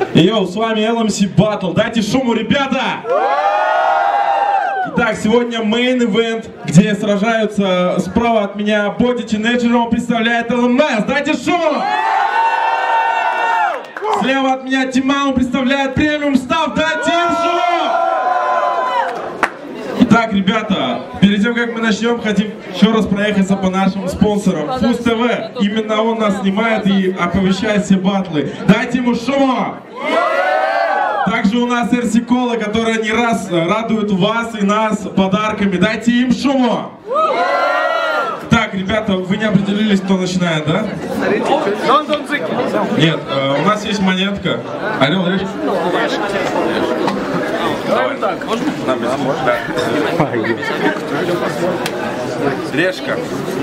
Йоу, с вами LMC Battle. Дайте шуму, ребята! Итак, сегодня main event, где сражаются справа от меня Боди Тинейджер, он представляет ЛМС. Дайте шуму! Слева от меня Тима, он представляет премиум став. Дайте им шуму! Итак, ребята, перед тем, как мы начнем, хотим еще раз проехаться по нашим спонсорам. Фуз ТВ, именно он нас снимает и оповещает все батлы. Дайте ему шуму! Также у нас RC Cola, которая не раз радует вас и нас подарками. Дайте им шуму! Так, ребята, вы не определились, кто начинает, да? Нет, у нас есть монетка. Орел, решка. Давай так, можно? Решка.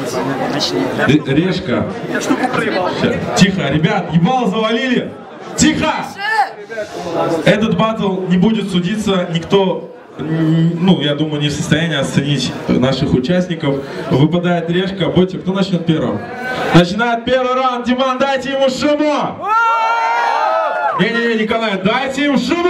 Решка. Я штуку проебал. Тихо, ребят, ебало завалили. Тихо! Этот батл не будет судиться никто, ну, я думаю, не в состоянии оценить наших участников. Выпадает решка. Ботя, кто начнет первым? Начинает первый раунд. Диман, дайте ему шуму! Не-не-не, Николай, дайте им шуму!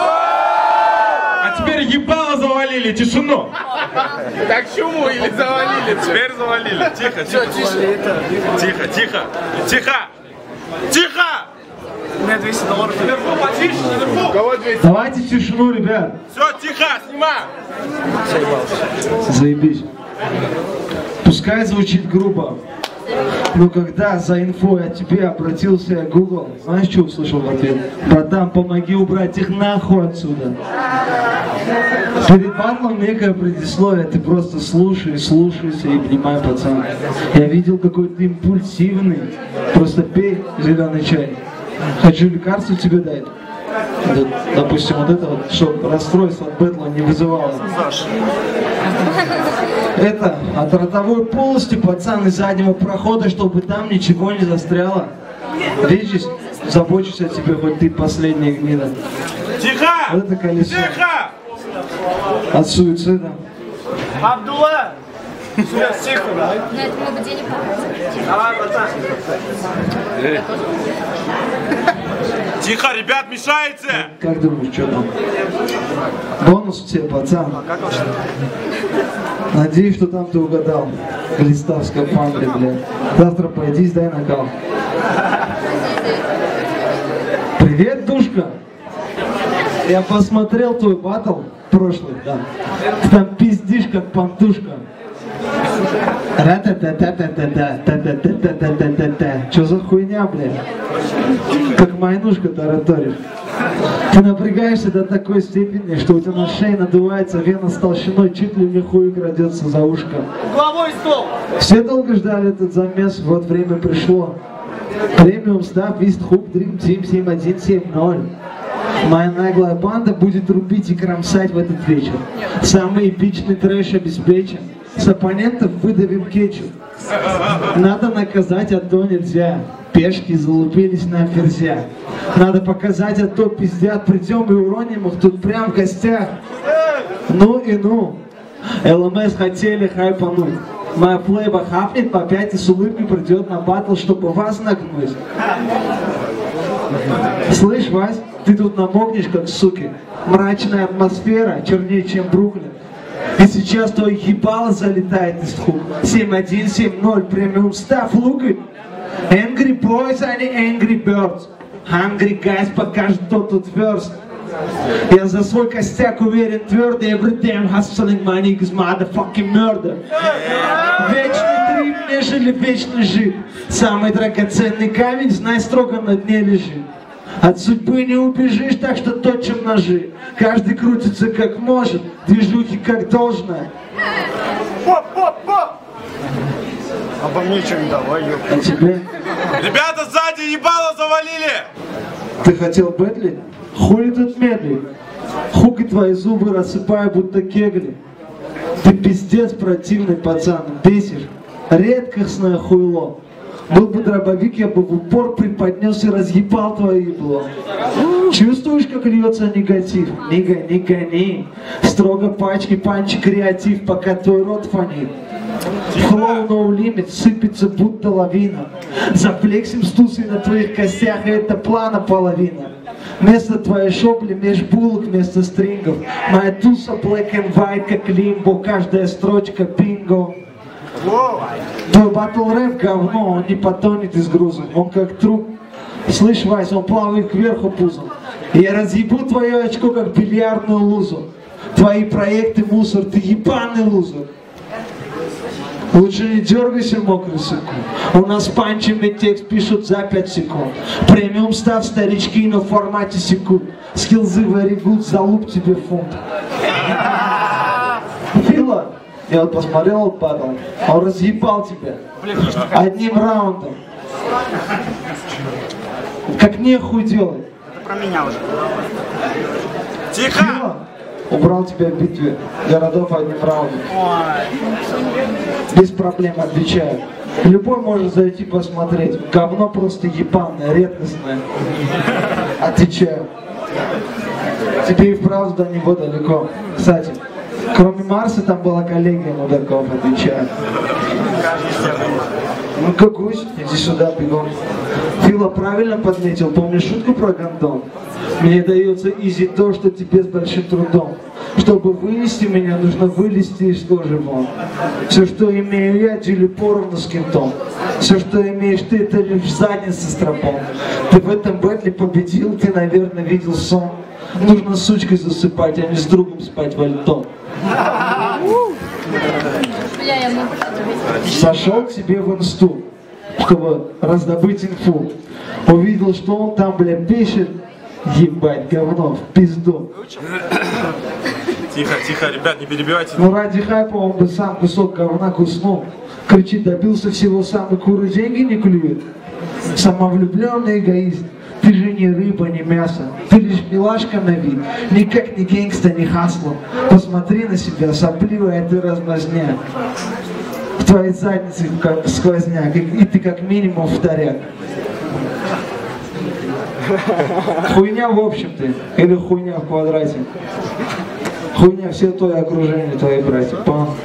А теперь ебало завалили, тишину! Так шуму или завалили? Теперь завалили. Тихо, тихо. Тихо, тихо. Тихо! Тихо! У меня $200. Наверху, потише, наверху! Кого 200? Давайте тишину, ребят. Все, тихо, снимай! Заебись. Пускай звучит грубо, но когда за инфой от тебя обратился Google, знаешь, что услышал в ответ? Братан, помоги убрать их нахуй отсюда. Перед батлом некое предисловие, ты просто слушайся и понимай, пацан. Я видел, какой ты импульсивный. Просто пей зеленый чай. Хочу лекарство тебе дать. Допустим, вот это вот, чтобы расстройство от бэтла не вызывало. Это от ротовой полости, пацан, из заднего прохода, чтобы там ничего не застряло. Видишь, забочусь о тебе, хоть ты последняя гнида. Тихо! Вот это колесо. Тихо! От суицида. Абдулла! Сейчас, тихо, да? На этом мы бы денег потратили. Давай, братан. Тихо, ребят, мешаете! Как думаешь, что там? Бонус у тебя, пацан. Надеюсь, что там ты угадал. Глиста в скафандре, блядь. Завтра пойди, сдай накал. Привет, душка! Я посмотрел твой батл прошлый, да. Ты там пиздишь, как пантушка. Ра-та-та-та-та-та-та-та-та-та-та-та-та-та. Чё за хуйня, блядь? Как майнушка тараторишь. Ты напрягаешься до такой степени, что у тебя на шее надувается вена с толщиной, чуть ли не хуй крадется за ушко. Угловой стол! Все долго ждали этот замес, вот время пришло. Премиум став Вист Хук Дрим Тим 7170. Моя наглая банда будет рубить и кромсать в этот вечер. Самый эпичный трэш обеспечен. С оппонентов выдавим кетчуп. Надо наказать, а то нельзя. Пешки залупились на ферзя. Надо показать, а то пиздят. Придем и уроним их тут прям в гостях. Ну и ну. ЛМС хотели хайпануть. Моя плейба хапнет по 5 и с улыбкой придет на батл, чтобы вас нагнуть. Слышь, Вась, ты тут намокнешь, как суки. Мрачная атмосфера, чернее, чем Бруклин. И сейчас твой ебало залетает из хук. 7170, премиум став, лукай. Angry boys, а не angry birds. Hungry guys покажет, кто тут first. Я за свой костяк уверен твердо. Every damn hustling my niggas motherfucking murder. Вечный трип, нежели вечный жив. Самый драгоценный камень, знай, строго на дне лежит. От судьбы не убежишь, так что точим ножи. Каждый крутится как может, движухи как должно. Обо мне что-нибудь давай, ёпта. А тебе? Ребята, сзади ебало завалили! Ты хотел бэтли? Хули тут медли? Хук и твои зубы рассыпаю, будто кегли. Ты пиздец противный, пацан, бесишь. Редкостное хуйло. Был бы дробовик, я бы в упор приподнес и разъебал твое ебло. Чувствуешь, как льется негатив? Не гони. Строго пачки, панчи, креатив, пока твой рот фонит. Флоу no limit, сыпется будто лавина. Зафлексим с тусой на твоих костях, и это плана половина. Вместо твоей шопли меж булок, вместо стрингов. Моя туса black and white, как лимбо, каждая строчка бинго. Твой батл рэп говно, он не потонет из груза, он как труп. Слышь, Вась, он плавает кверху пузом. Я разъебу твое очко, как бильярдную лузу. Твои проекты мусор, ты ебаный лузер. Лучше не дергайся, мокрый сыкун. У нас панчами текст пишут за 5 секунд. Премиум став старички, но в формате секунд. Скиллзы very good, залуп тебе фунт. Фила, я вот посмотрел этот батл, он разъебал тебя. Одним раундом. Как нехуй делать. Это про меня уже. Тихо! Фила, убрал тебя в битве городов одним раундом. Без проблем, отвечаю. Любой может зайти посмотреть. Говно просто ебаное, редкостное. Отвечаю. Тебе и вправду до него далеко. Кстати, кроме Марса там была коллегия мудаков, отвечаю. Ну какой? Иди сюда, бегом. Фила правильно подметил, помнишь шутку про гондон? Мне дается изи то, что тебе с большим трудом. Чтобы вынести меня, нужно вылезти из кожи вон. Все, что имею я, делю поровну с кентом. Все, что имеешь ты, это лишь задница с тропом. Ты в этом бэтле победил, ты, наверное, видел сон. Нужно с сучкой засыпать, а не с другом спать вальтом. Бля, я могу. Сошел к себе в инсту, чтобы раздобыть инфу. Увидел, что он там, бля, пишет. Ебать, говно, в пизду. Тихо, тихо, ребят, не перебивайте. Ну ради хайпа он бы сам кусок говна куснул. Кричит, добился всего сам, и куры деньги не клюет. Самовлюбленный эгоист. Ты же не рыба, не мясо. Ты лишь милашка на вид. Никак не гангста, не хасло. Посмотри на себя, сопливая ты размазня. В твоей заднице как сквозняк, и ты как минимум вторяк. Хуйня в общем ты, или хуйня в квадрате. Хуйня все твое окружение, твои братья.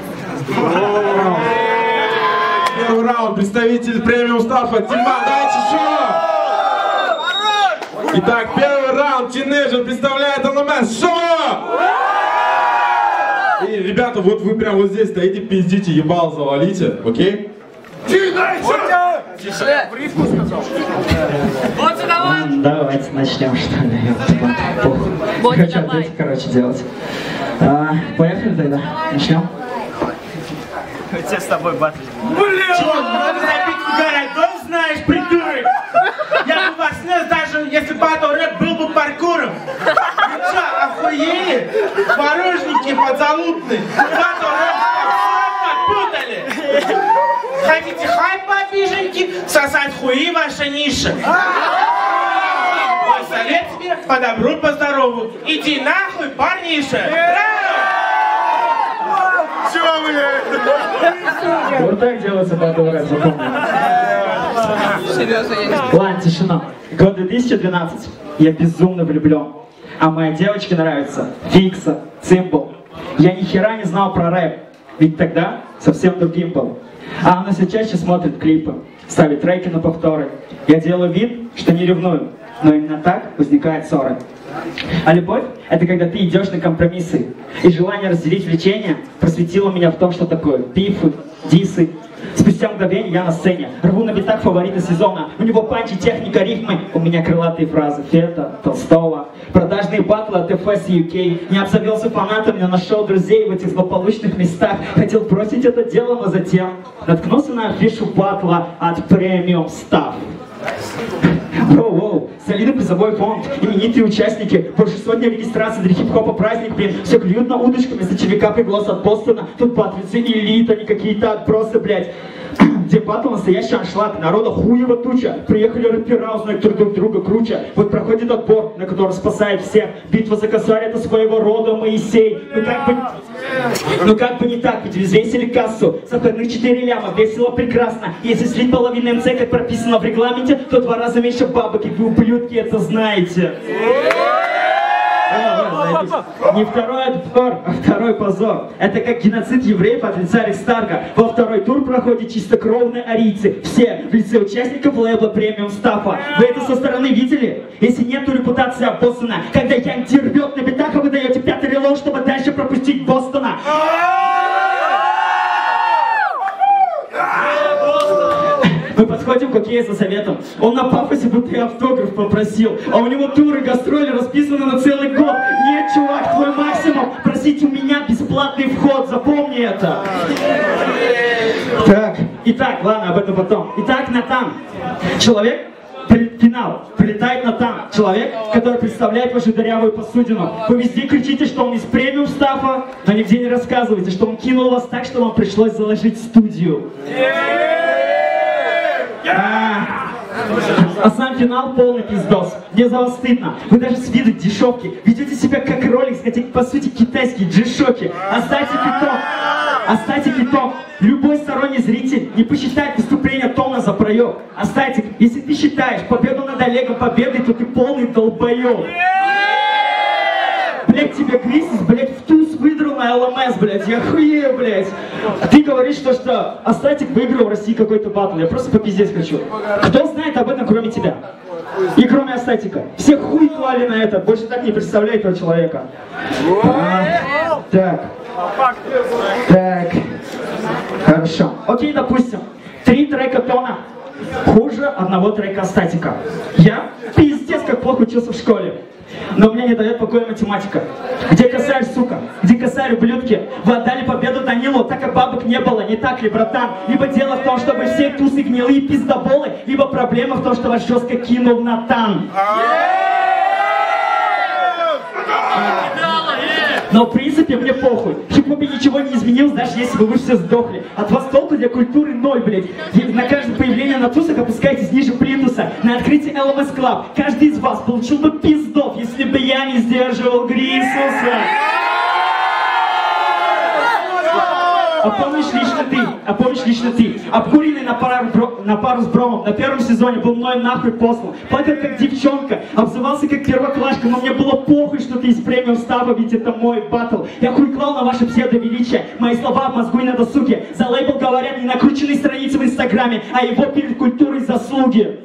Первый раунд, представитель премиум стафа Тиман, дайте еще! Итак, первый раунд, Тинейджер представляет ЛМС шоу! И, ребята, вот вы прям вот здесь стоите, пиздите, ебал завалите, окей? Давайте начнем, что ли. Хочу ответить, короче, делать. Поехали тогда. Начнем. Все с тобой батли. Чего? Надо забить в городов, знаешь, придурок! Я бы вас снес, даже если батл рэп был бы паркуром! Вы что, охуели? Порожники подзалупные! Батл рэп подпутали! Хотите хайп, обиженки? Сосать хуи ваша ниша! Мой совет тебе по добру, по здорову! Иди нахуй, парниша! Чего, блядь? Вот так делается батл рэп, запомни. Ладно, тишина. Год 2012. Я безумно влюблен. А моей девочке нравится Фикса, Цимбл. Я ни хера не знал про рэп. Ведь тогда совсем другим был. А она все чаще смотрит клипы, ставит треки на повторы. Я делаю вид, что не ревную, но именно так возникают ссоры. А любовь — это когда ты идешь на компромиссы. И желание разделить влечение просветило меня в том, что такое бифы, дисы. Спустя мгновение я на сцене, рву на битах фаворита сезона. У него панчи, техника, рифмы, у меня крылатые фразы Фета, Толстого. Продажные батлы от FS UK. Не обзавелся фанатами, но нашел друзей в этих злополучных местах. Хотел бросить это дело, но затем наткнулся на афишу батла от Premium Staff. Воу-воу, солидный призовой фонд, именитые участники, больше сотни регистраций для хип-хопа праздник, блин, все клюют на удочку вместо червяка приглас от Бостона, тут патрицы элита, не какие-то отбросы, блядь. Где батл настоящий аншлаг, народа хуева туча, приехали рэпера, узнать друг друга круче, вот проходит отбор, на который спасает всех, битва за косарь это своего рода Моисей, ну как бы не так, ведь взвесили кассу, за входных 4 ляма, весело прекрасно, если слить половину МЦ, как прописано в регламенте, то 2 раза меньше бабок, и вы ублюдки это знаете. Заткнитесь. Не второй отбор, а второй позор. Это как геноцид евреев от лица Рейхстага. Во второй тур проходят чистокровные арийцы. Все в лице участников лейбла премиум стафа. Вы это со стороны видели? Если нет, то репутация обоссана. Когда Янти рвет на битах, а вы даете пятый релоуд, чтобы дальше пропустить Бостона. Мы подходим к Окей за советом. Он на пафосе будто и автограф попросил. А у него туры, гастроли расписаны на целый год. Нет, чувак, твой максимум просить у меня бесплатный вход. Запомни это. Так, итак, ладно, об этом потом. Итак, Натан. Человек, финал, прилетает Натан. Человек, который представляет вашу дырявую посудину. Вы везде кричите, что он из премиум стафа, но нигде не рассказываете, что он кинул вас так, что вам пришлось заложить студию. А сам финал полный пиздос. Мне за вас стыдно. Вы даже с виду дешевки. Ведете себя как роликс, хотя по сути китайские джишоки. Оставьте китов. Любой сторонний зритель не посчитает выступление Тона за проеб. Оставьте, если ты считаешь победу над Олегом победой, то ты полный долбоеб. Блять, тебе кризис, блять, в туз выдрал на ЛМС, блять, я хуею, блять. Ты говоришь, что Астатик выиграл в России какой-то батл, я просто попиздеть хочу. Кто знает об этом, кроме тебя? И кроме Астатика. Все хуй клали на это, больше так не представляет этого человека. Так. Хорошо. Окей, допустим, 3 трека Тона хуже одного трека Астатика. Я пиздец как плохо учился в школе. Но мне не дает покоя математика. Где косарь, сука? Где косарь, ублюдки? Вы отдали победу Данилу, так как бабок не было, не так ли, братан? Либо дело в том, чтобы все тусы гнилые пиздоболы, либо проблема в том, что вас жестко кинул Натан. Но в принципе мне похуй. В хип-хопе ничего не изменилось, даже если бы вы все сдохли. От вас толку для культуры 0, блядь. И на каждое появление на тусах опускаетесь ниже плинтуса. На открытии LMS Club каждый из вас получил бы пиздов, если бы я не сдерживал Грисуса. А помнишь лично ты, обкуренный на пару с Бромом, на первом сезоне был мной нахуй послан. Плакал как девчонка, обзывался как первоклашка, но мне было похуй, что ты из премиум стафа, ведь это мой баттл. Я хуй клал на ваше псевдовеличие, мои слова в мозгу и на досуге. За лейбл говорят не накрученные страницы в инстаграме, а его перед культурой заслуги.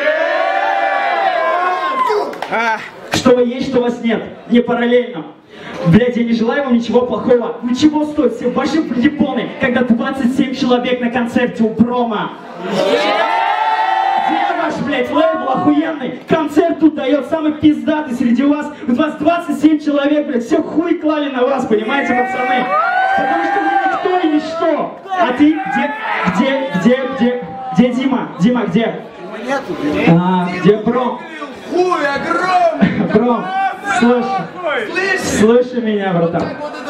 Что вы есть, что вас нет, не параллельно. Блядь, я не желаю вам ничего плохого. Ну чего стоит все ваши японы, когда 27 человек на концерте у Брома? Где ваш, блядь, лейбл охуенный? Концерт тут дает самый пиздатый среди вас. У вас 27 человек, блядь, все хуй клали на вас, понимаете, пацаны? Потому что вы никто и ничто. А ты где Дима? Дима, где? Где Бром? Хуй огромный! Бром, слушай меня, братан.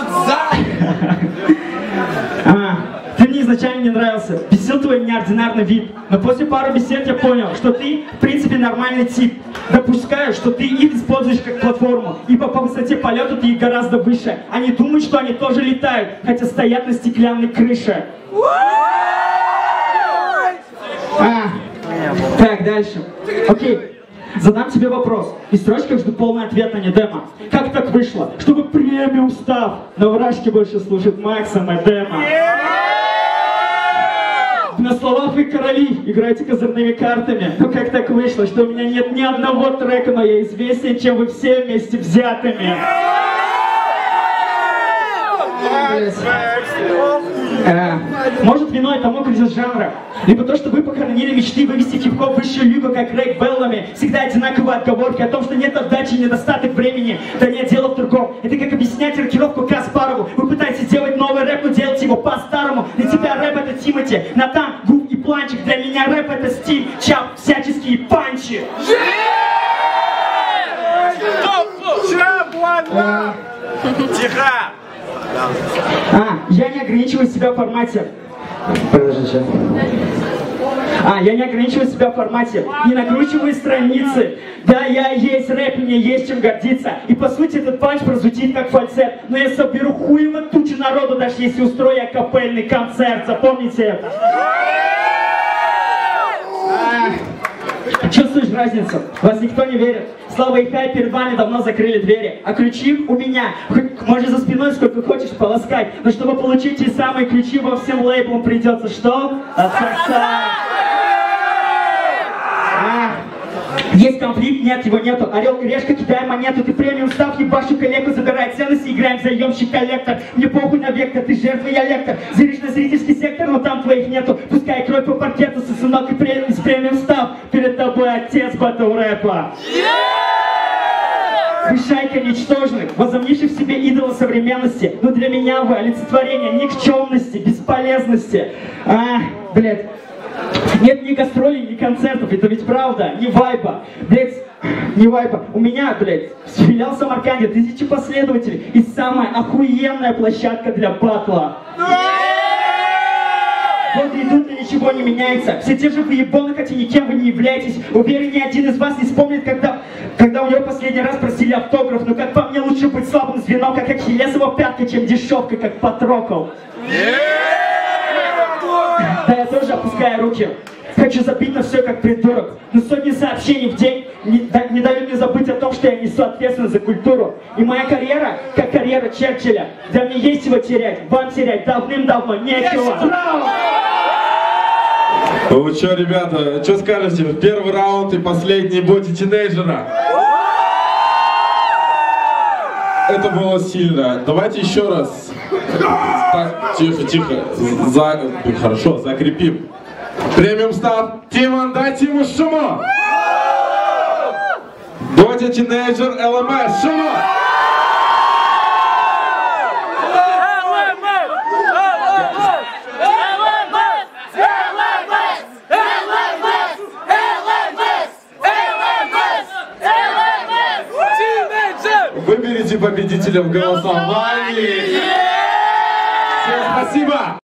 Ты мне изначально не нравился, бесил твой неординарный вид. Но после пары бесед я понял, что ты, в принципе, нормальный тип. Допускаю, что ты их используешь как платформу, ибо по высоте полета ты их гораздо выше. Они думают, что они тоже летают, хотя стоят на стеклянной крыше. Так, дальше. Окей. Задам тебе вопрос. И в строчках жду полный ответ, а не демо. Как так вышло, чтобы премиум став на вражке больше служит Максом и демо? На словах вы короли, играете козырными картами. Но как так вышло, что у меня нет ни одного трека, но я известнее, чем вы все вместе взятыми? Может, виной тому кризис жанра, либо то, что вы похоронили мечты вывести хип-хоп в высшую лигу, как Рэйк Беллами. Всегда одинаковые отговорки о том, что нет отдачи и недостаток времени. Да нет, дело в другом. Это как объяснять рокировку Каспарову. Вы пытаетесь делать новый рэп, но делать его по-старому. Для тебя рэп это Тимати, Натан, Гуф и Планчик. Для меня рэп это стиль, чап, всяческие панчи. Тихо! Я не ограничиваю себя в формате. Подожди, я не ограничиваю себя в формате, не накручиваю страницы. Да, я есть рэп, мне есть чем гордиться. И по сути этот панч прозвучит как фальцет. Но я соберу хуево тучу народу, даже если устрою акапельный концерт. Запомните это. Чувствуешь разницу? Вас никто не верит. Слава и Хай перед вами давно закрыли двери, а ключи у меня. Можешь за спиной сколько хочешь полоскать, но чтобы получить те самые ключи, во всем лейблам придется что? Отсосать. Есть конфликт, нет, его нету. Орел и решка, кидай монету. Ты премиум став, ебашу коллегу, забирай ценности, играем заемщик-коллектор. Мне похуй на вектор, ты жертва, я лектор. Зыришь на зрительский сектор, но там твоих нету. Пускай кровь по паркету, сосунок и премиум став. Перед тобой отец батл рэпа. Вы шайка ничтожных, возомнивших в себе идола современности. Но для меня вы олицетворение никчемности, бесполезности. Блядь. Нет ни гастролей, ни концертов, это ведь правда, не вайба. Блядь, не вайба. У меня, блядь, филиал в Самарканде, 1000 последователей и самая охуенная площадка для батла. Вот и тут ничего не меняется. Все те же выебоны, хотя никем вы не являетесь. Уверен, ни один из вас не вспомнит, когда у него последний раз просили автограф. Но как по мне, лучше быть слабым звеном, как Ахиллесова пятка, чем дешевка, как Патрокол. Да я тоже опускаю руки. Хочу забить на все как придурок. Но сотни сообщений в день не дают мне забыть о том, что я несу ответственность за культуру. И моя карьера, как карьера Черчилля. Да мне есть его терять, вам терять давным-давно нечего. Ну что, ребята, что скажете? Первый раунд и последний боти тинейджера. Это было сильно. Давайте еще раз. Так, тихо, тихо. Хорошо, закрепим. Премиум став. Тимон, дай Тиму шумо. Боти тинейджер ЛМС. Шумо. Выберите победителя в голосовании. Всем спасибо.